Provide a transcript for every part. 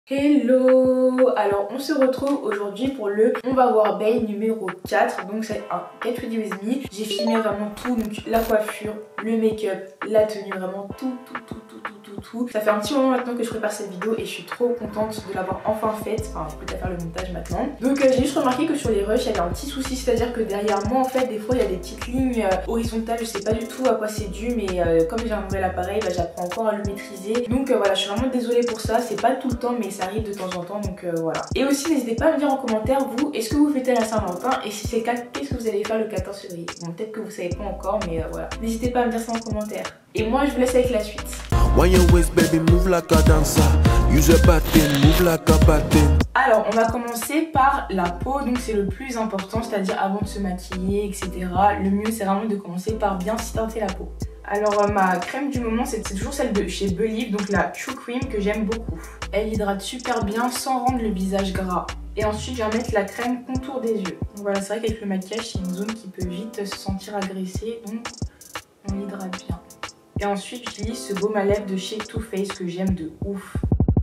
Hello! Alors on se retrouve aujourd'hui pour le On va voir Bae numéro 4. Donc c'est un Get Ready With Me. J'ai filmé vraiment tout, donc la coiffure, le make-up, la tenue, vraiment tout. Ça fait un petit moment maintenant que je prépare cette vidéo et je suis trop contente de l'avoir enfin faite. Enfin j'ai plus qu'à faire le montage maintenant. Donc j'ai juste remarqué que sur les rushs il y avait un petit souci, c'est-à-dire que derrière moi en fait des fois il y a des petites lignes horizontales. Je sais pas du tout à quoi c'est dû, mais comme j'ai un nouvel appareil, j'apprends encore à le maîtriser. Donc voilà, je suis vraiment désolée pour ça, c'est pas tout le temps mais ça arrive de temps en temps, donc voilà. Et aussi n'hésitez pas à me dire en commentaire, vous, est-ce que vous fêtez la Saint-Valentin? Et si c'est le cas, qu'est-ce que vous allez faire le 14 février? Bon, peut-être que vous savez pas encore, mais voilà. N'hésitez pas à me dire ça en commentaire. Et moi je vous laisse avec la suite. Alors on va commencer par la peau, donc c'est le plus important, c'est-à-dire avant de se maquiller, etc. Le mieux c'est vraiment de commencer par bien s'y teinter la peau. Alors ma crème du moment c'est toujours celle de chez Believe, donc la True Cream que j'aime beaucoup. Elle hydrate super bien sans rendre le visage gras. Et ensuite je vais mettre la crème contour des yeux. Donc voilà, c'est vrai qu'avec le maquillage c'est une zone qui peut vite se sentir agressée, donc on l'hydrate bien. Et ensuite j'utilise ce baume à lèvres de chez Too Faced que j'aime de ouf.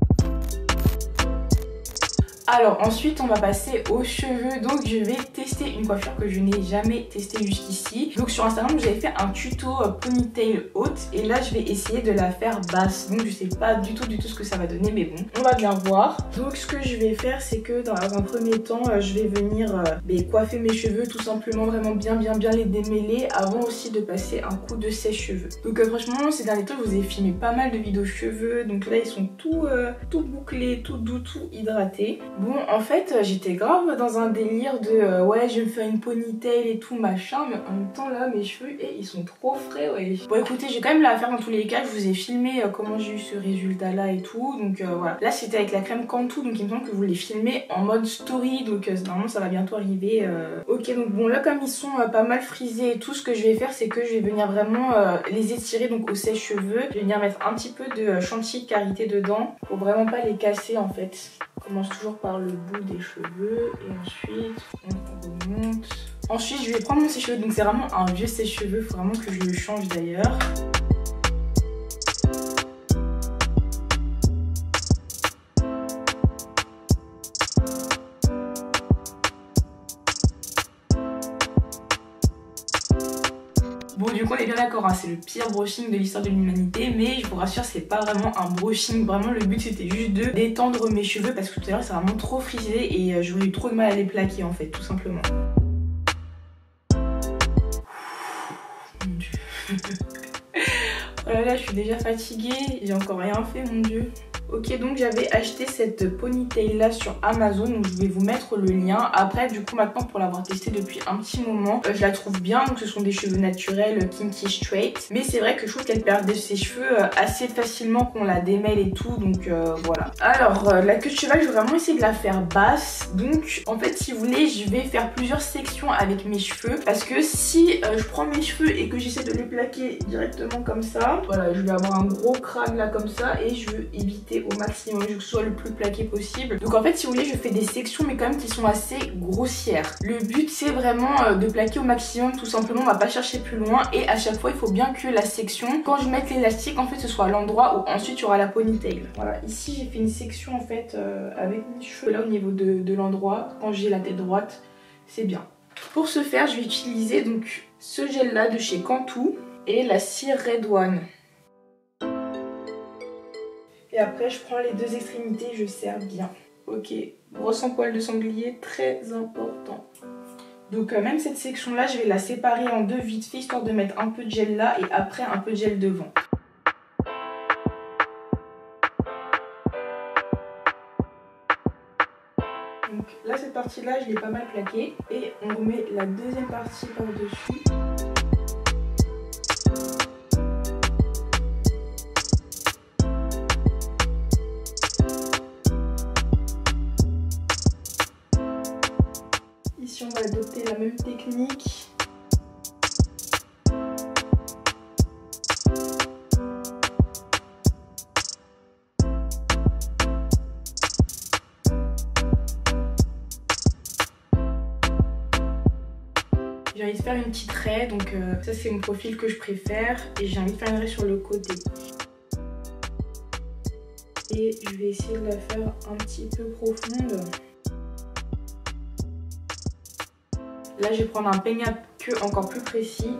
Alors ensuite on va passer aux cheveux, donc je vais tester une coiffure que je n'ai jamais testée jusqu'ici. Donc sur Instagram j'avais fait un tuto ponytail haute et là je vais essayer de la faire basse. Donc je sais pas du tout ce que ça va donner, mais bon, on va bien voir. Donc ce que je vais faire c'est que dans un premier temps je vais venir coiffer mes cheveux tout simplement, vraiment bien les démêler avant aussi de passer un coup de sèche-cheveux. Donc franchement ces derniers temps je vous ai filmé pas mal de vidéos cheveux, donc là ils sont tout bouclés, tout doux, tout hydratés. Bon, en fait, j'étais grave dans un délire de ouais, je vais me faire une ponytail et tout machin, mais en même temps là, mes cheveux, ils sont trop frais, ouais. Bon, écoutez, j'ai quand même la faire dans tous les cas. Je vous ai filmé comment j'ai eu ce résultat là et tout, donc voilà. Là, c'était avec la crème Cantu, donc il me semble que vous les filmez en mode story, donc normalement ça va bientôt arriver. Ok, donc bon, là, comme ils sont pas mal frisés et tout, ce que je vais faire, c'est que je vais venir vraiment les étirer donc au sèche-cheveux. Je vais venir mettre un petit peu de chantilly de karité dedans pour vraiment pas les casser en fait. On commence toujours par le bout des cheveux et ensuite on remonte. Ensuite je vais prendre mon sèche-cheveux, donc c'est vraiment un vieux sèche-cheveux, faut vraiment que je le change d'ailleurs. Bon, du coup on est bien d'accord, hein, c'est le pire brushing de l'histoire de l'humanité, mais je vous rassure c'est pas vraiment un brushing, vraiment le but c'était juste de détendre mes cheveux parce que tout à l'heure c'est vraiment trop frisé et j'aurais eu trop de mal à les plaquer en fait, tout simplement. Mon dieu. Oh là là, je suis déjà fatiguée, j'ai encore rien fait, mon dieu. Ok, donc j'avais acheté cette ponytail là sur Amazon, donc je vais vous mettre le lien. Après, du coup, maintenant pour l'avoir testé depuis un petit moment, je la trouve bien. Donc ce sont des cheveux naturels kinky straight, mais c'est vrai que je trouve qu'elle perd ses cheveux assez facilement qu'on la démêle et tout, donc voilà. Alors la queue de cheval, je vais vraiment essayer de la faire basse. Donc en fait, si vous voulez, je vais faire plusieurs sections avec mes cheveux, parce que si je prends mes cheveux et que j'essaie de les plaquer directement comme ça, voilà, je vais avoir un gros crâne là comme ça et je veux éviter au maximum, je veux que ce soit le plus plaqué possible. Donc en fait, si vous voulez, je fais des sections mais quand même qui sont assez grossières. Le but c'est vraiment de plaquer au maximum, tout simplement, on va pas chercher plus loin et à chaque fois il faut bien que la section, quand je mette l'élastique en fait, ce soit l'endroit où ensuite il y aura la ponytail. Voilà, ici j'ai fait une section en fait avec mes cheveux là au niveau de l'endroit, quand j'ai la tête droite, c'est bien. Pour ce faire, je vais utiliser donc ce gel là de chez Cantu et la cire Red One. Et après je prends les deux extrémités, je serre bien. Ok, brosse en poil de sanglier, très important. Donc même cette section là, je vais la séparer en deux vite fait, histoire de mettre un peu de gel là et après un peu de gel devant. Donc là cette partie là, je l'ai pas mal plaquée. Et on remet la deuxième partie par dessus. Ici on va adopter la même technique. J'ai envie de faire une petite raie, donc ça c'est mon profil que je préfère. Et j'ai envie de faire une raie sur le côté. Et et je vais essayer de la faire un petit peu profonde. Là, je vais prendre un peigne à queue encore plus précis.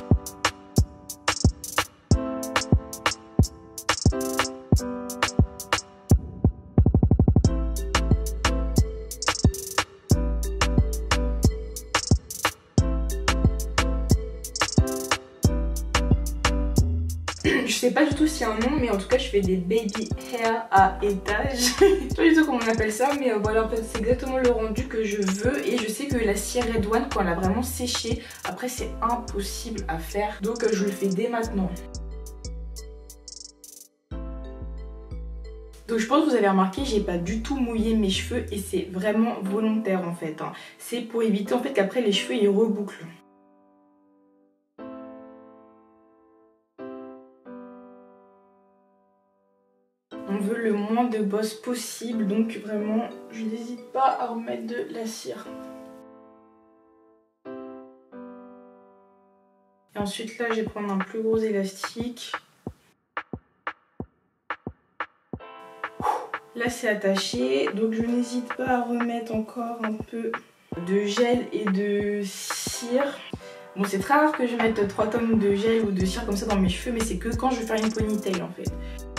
Je sais pas du tout s'il y a un nom, mais en tout cas je fais des baby hair à étage. Je sais pas du tout comment on appelle ça, mais voilà, en fait c'est exactement le rendu que je veux. Et je sais que la cire Red One, quand elle a vraiment séché, après c'est impossible à faire. Donc je le fais dès maintenant. Donc je pense que vous avez remarqué, j'ai pas du tout mouillé mes cheveux et c'est vraiment volontaire en fait. C'est pour éviter en fait qu'après les cheveux ils rebouclent. On veut le moins de boss possible, donc vraiment, je n'hésite pas à remettre de la cire. Et ensuite là, je vais prendre un plus gros élastique. Là, c'est attaché, donc je n'hésite pas à remettre encore un peu de gel et de cire. Bon, c'est très rare que je mette 3 tonnes de gel ou de cire comme ça dans mes cheveux, mais c'est que quand je vais faire une ponytail en fait.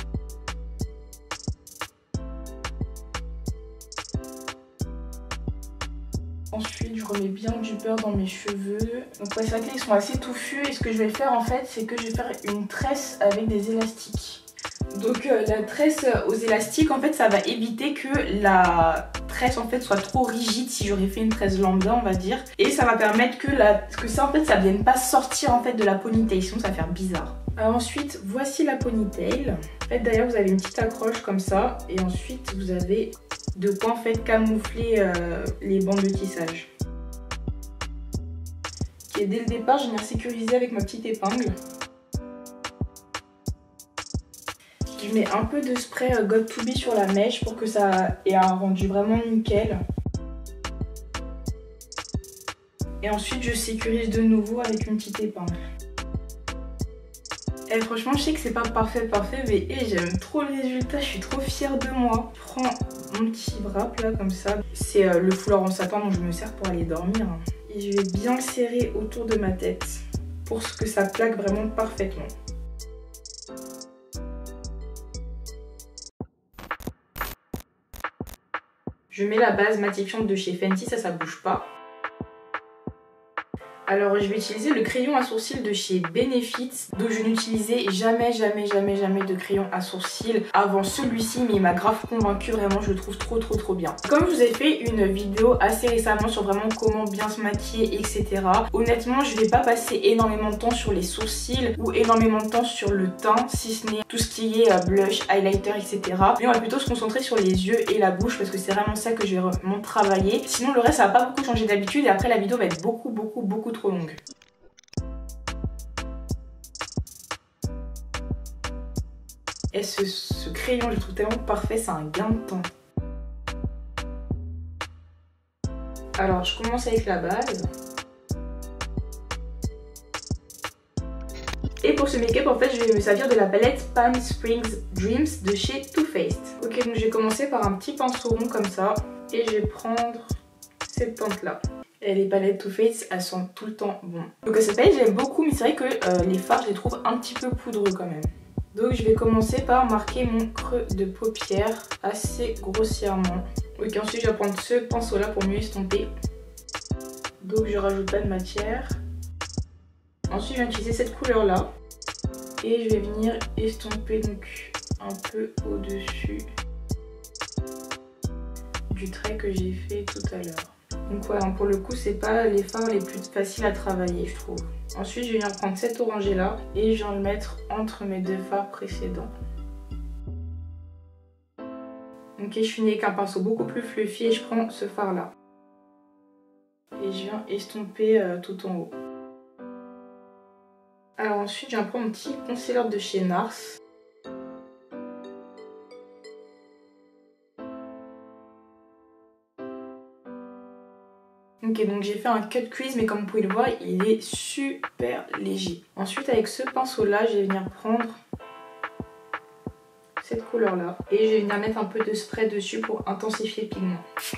Ensuite, je remets bien du beurre dans mes cheveux. Donc ouais, c'est vrai que là, ils sont assez touffus. Et ce que je vais faire en fait, c'est que je vais faire une tresse avec des élastiques. Donc la tresse aux élastiques, en fait, ça va éviter que la tresse en fait soit trop rigide si j'aurais fait une tresse lambda, on va dire. Et ça va permettre que ça en fait, ça vienne pas sortir en fait de la ponytail, sinon ça va faire bizarre. Alors ensuite, voici la ponytail. En fait, d'ailleurs, vous avez une petite accroche comme ça. Et ensuite, vous avez de quoi en fait camoufler les bandes de tissage. Et dès le départ, je viens sécuriser avec ma petite épingle. Je mets un peu de spray Got2b sur la mèche pour que ça ait un rendu vraiment nickel. Et ensuite, je sécurise de nouveau avec une petite épingle. Et franchement, je sais que c'est pas parfait, mais j'aime trop le résultat, je suis trop fière de moi. Je prends mon petit wrap là comme ça. C'est le foulard en satin dont je me sers pour aller dormir. Et je vais bien le serrer autour de ma tête pour que ça plaque vraiment parfaitement. Je mets la base matifiante de chez Fenty, ça bouge pas. Alors je vais utiliser le crayon à sourcils de chez Benefit. Donc je n'utilisais jamais de crayon à sourcils avant celui-ci, mais il m'a grave convaincu, vraiment je le trouve trop bien. Comme je vous ai fait une vidéo assez récemment sur vraiment comment bien se maquiller, etc. Honnêtement, je vais pas passer énormément de temps sur les sourcils ou énormément de temps sur le teint, si ce n'est tout ce qui est blush, highlighter, etc. Mais on va plutôt se concentrer sur les yeux et la bouche parce que c'est vraiment ça que je vais vraiment travailler. Sinon le reste ça va pas beaucoup changer d'habitude et après la vidéo va être beaucoup trop longue. Et ce crayon, je le trouve tellement parfait, c'est un gain de temps. Alors, je commence avec la base. Et pour ce make-up, en fait, je vais me servir de la palette Palm Springs Dreams de chez Too Faced. Ok, donc je vais commencer par un petit pinceau rond comme ça. Et je vais prendre cette teinte-là. Et les palettes Too Faced, elles sont tout le temps bonnes. Donc cette palette, j'aime beaucoup, mais c'est vrai que les fards, je les trouve un petit peu poudreux quand même. Donc je vais commencer par marquer mon creux de paupière assez grossièrement. Ok, ensuite je vais prendre ce pinceau-là pour mieux estomper. Donc je rajoute pas de matière. Ensuite je vais utiliser cette couleur-là. Et je vais venir estomper donc un peu au-dessus du trait que j'ai fait tout à l'heure. Donc voilà, pour le coup, c'est pas les fards les plus faciles à travailler, je trouve. Ensuite, je vais venir prendre cet orangé là et je viens le mettre entre mes deux fards précédents. Ok, je finis avec un pinceau beaucoup plus fluffy et je prends ce fard là. Et je viens estomper tout en haut. Alors ensuite, je viens prendre mon petit concealer de chez NARS. Ok, donc j'ai fait un cut crease, mais comme vous pouvez le voir, il est super léger. Ensuite, avec ce pinceau-là, je vais venir prendre cette couleur là. Et je vais venir mettre un peu de spray dessus pour intensifier le pigment.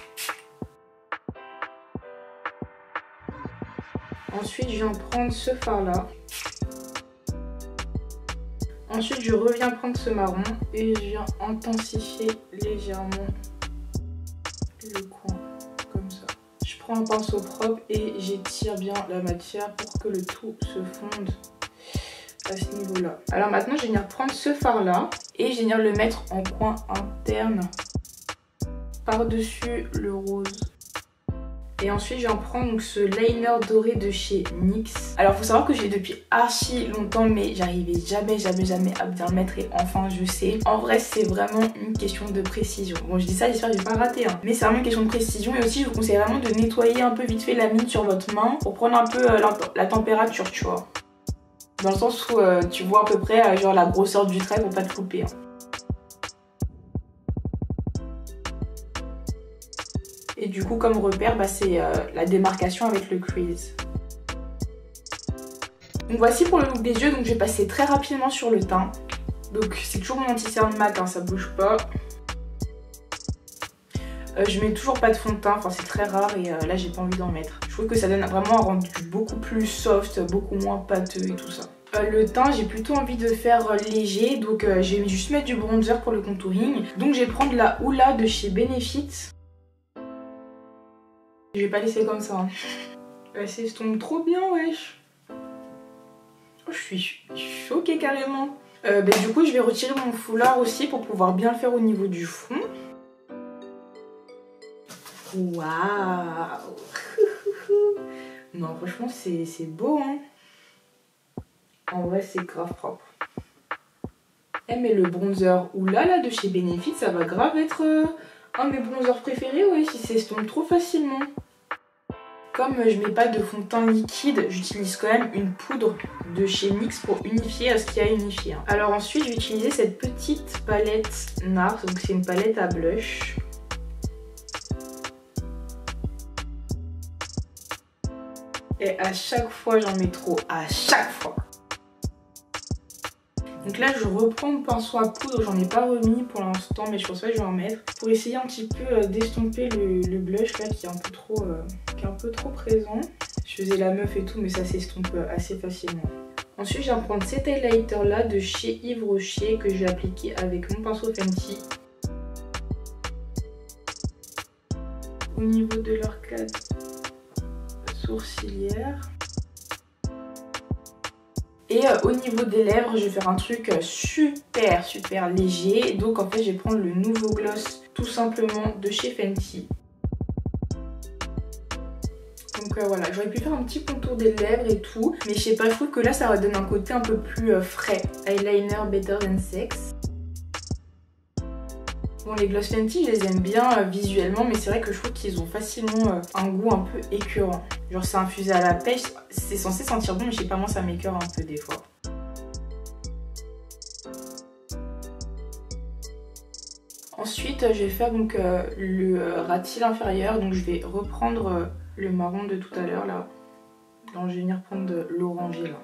Ensuite je viens prendre ce fard là. Ensuite je reviens prendre ce marron et je viens intensifier légèrement le coin comme ça. Je prends un pinceau propre et j'étire bien la matière pour que le tout se fonde à ce niveau là. Alors maintenant je vais venir prendre ce fard là et je vais venir le mettre en coin interne par dessus le rose. Et ensuite je vais en prendre donc, ce liner doré de chez NYX. Alors il faut savoir que j'ai depuis archi longtemps mais j'arrivais jamais à bien le mettre et enfin je sais. En vrai c'est vraiment une question de précision. Bon je dis ça, j'espère que je vais pas rater hein. Mais c'est vraiment une question de précision et aussi je vous conseille vraiment de nettoyer un peu vite fait la mine sur votre main pour prendre un peu la température tu vois. Dans le sens où tu vois à peu près genre la grosseur du trait pour pas te couper hein. Et du coup comme repère c'est la démarcation avec le crease. Donc voici pour le look des yeux, donc je vais passer très rapidement sur le teint. Donc c'est toujours mon anti-cerne mat, hein, ça bouge pas. Je mets toujours pas de fond de teint, enfin c'est très rare et là j'ai pas envie d'en mettre. Je trouve que ça donne vraiment un rendu beaucoup plus soft, beaucoup moins pâteux et tout ça. Le teint j'ai plutôt envie de faire léger, donc je vais juste mettre du bronzer pour le contouring. Donc je vais prendre la Hoola de chez Benefit. Je vais pas laisser comme ça. Hein. Elle s'estompe trop bien, wesh. Oh, je suis choquée carrément. Du coup, je vais retirer mon foulard aussi pour pouvoir bien le faire au niveau du fond. Waouh. Non, franchement, c'est beau, hein. En vrai, c'est grave propre. Eh, mais le bronzer Hoola de chez Benefit, ça va grave être un de mes bronzers préférés, ouais, si s'estompe trop facilement. Comme je mets pas de fond de teint liquide, j'utilise quand même une poudre de chez NYX pour unifier à ce qu'il y a à unifier. Hein. Alors ensuite, je vais utiliser cette petite palette NARS, donc c'est une palette à blush. Et à chaque fois, j'en mets trop, à chaque fois. Donc là, je reprends mon pinceau à poudre, j'en ai pas remis pour l'instant, mais je pense pas que je vais en mettre. Pour essayer un petit peu d'estomper le blush là qui est un peu trop présent. Je faisais la meuf et tout, mais ça s'estompe assez facilement. Ensuite, je vais prendre cet highlighter là de chez Yves Rocher que je vais appliquer avec mon pinceau Fenty. Au niveau de l'arcade sourcilière. Et au niveau des lèvres, je vais faire un truc super léger. Donc en fait, je vais prendre le nouveau gloss tout simplement de chez Fenty. Donc voilà, j'aurais pu faire un petit contour des lèvres et tout. Mais je sais pas, je trouve que là, ça va donner un côté un peu plus frais. Eyeliner Better Than Sex. Bon, les gloss Fenty, je les aime bien visuellement, mais c'est vrai que je trouve qu'ils ont facilement un goût un peu écœurant. Genre c'est infusé à la pêche, c'est censé sentir bon, mais je sais pas, moi ça m'écœure un peu des fois. Ensuite, je vais faire donc le ras de cils inférieur, donc je vais reprendre le marron de tout à l'heure là. Donc je vais venir prendre l'orangé là.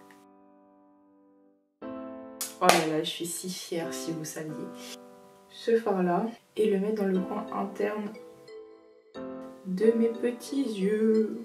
Oh là là, je suis si fière si vous saviez. Ce fard là et le mettre dans le coin interne de mes petits yeux.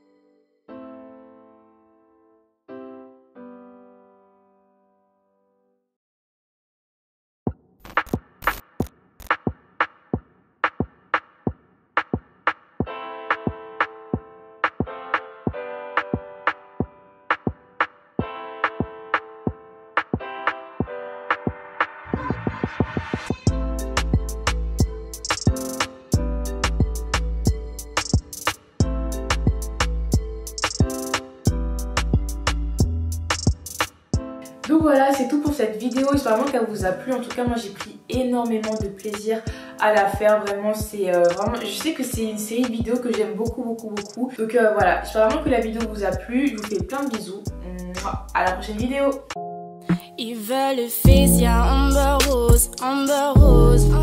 Donc voilà, c'est tout pour cette vidéo, j'espère vraiment qu'elle vous a plu. En tout cas, moi j'ai pris énormément de plaisir à la faire. Vraiment, c'est vraiment, je sais que c'est une série de vidéos que j'aime beaucoup. Donc voilà, j'espère vraiment que la vidéo vous a plu. Je vous fais plein de bisous. À la prochaine vidéo. Ils veulent le face, y'a Amber Rose,